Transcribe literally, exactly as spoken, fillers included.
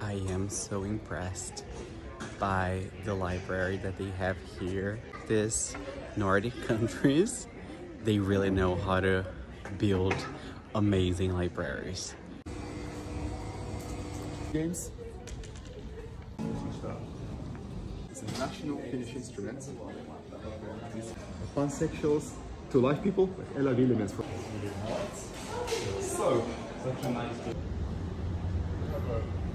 I am so impressed by the library that they have here. These Nordic countries, they really know how to build amazing libraries. Games. It's a national Finnish instrument. Pansexuals to life people, like Ella Willemens. So, such a nice